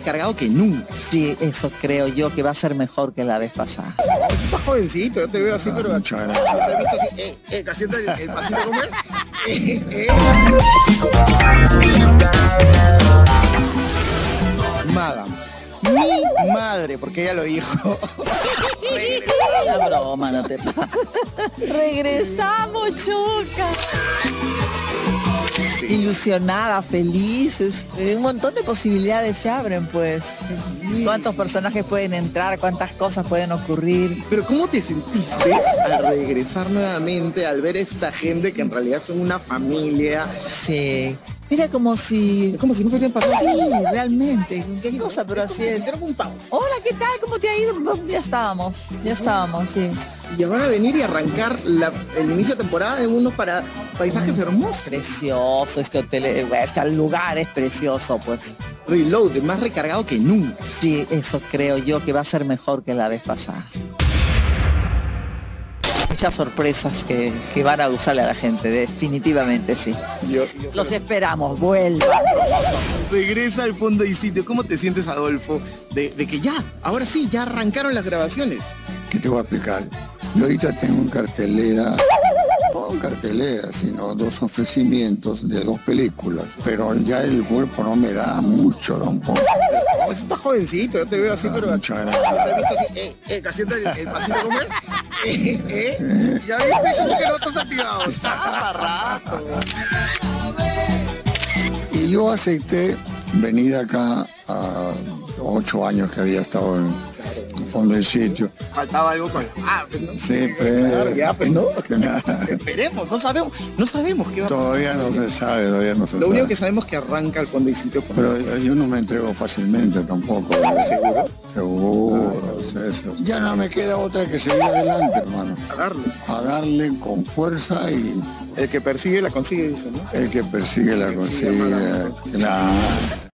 recargado que nunca. Sí, eso creo yo que va a ser mejor que la vez pasada. Eso está jovencito, yo te veo así, pero... Muchas gracias. Te he visto así, haciendo el pasito, ¿cómo es? Madame, mi madre, porque ella lo dijo. Una broma, no te pases. Regresamos, Chuca. Ilusionada, felices, un montón de posibilidades se abren, pues. ¿Cuántos personajes pueden entrar? ¿Cuántas cosas pueden ocurrir? Pero ¿cómo te sentiste al regresar nuevamente, al ver a esta gente que en realidad son una familia? Sí. Era como si... Es como si no hubieran pasado. Sí, realmente. ¿Qué cosa? Pero así es. Hicieron un pausa. Hola, ¿qué tal? ¿Cómo te ha ido? Ya estábamos, sí. Y ahora venir y arrancar el inicio de temporada de unos paisajes hermosos. Precioso este hotel, este lugar es precioso, pues. Reload, más recargado que nunca. Sí, eso creo yo que va a ser mejor que la vez pasada. Muchas sorpresas que van a gustarle a la gente, definitivamente sí. Los esperamos, vuelvan. Regresa al fondo y sitio. ¿Cómo te sientes, Adolfo? De que ya, ahora sí, ya arrancaron las grabaciones. ¿Qué te voy a explicar? Yo ahorita tengo en cartelera, no en cartelera, sino 2 ofrecimientos de 2 películas, pero ya el cuerpo no me da mucho tampoco. No, eso está jovencito, yo te veo así, pero... Muchas gracias. Te he visto así, haciendo el pasito, ¿cómo es? Ya viste como que no estás activado. Está rato. Y yo acepté venir acá a 8 años que había estado en fondo del sitio. Faltaba algo con... pues no. Sí, pero... Claro, ya, pues no. Que nada. Esperemos, no sabemos qué va a pasar. Todavía no se sabe, Lo único que sabemos es que arranca el fondo y sitio. Pero yo no me entrego fácilmente tampoco. ¿Seguro? Seguro, eso. Ya no me queda otra que seguir adelante, hermano. A darle. A darle con fuerza y... El que persigue la consigue, dice, ¿no? El que persigue la consigue. Claro.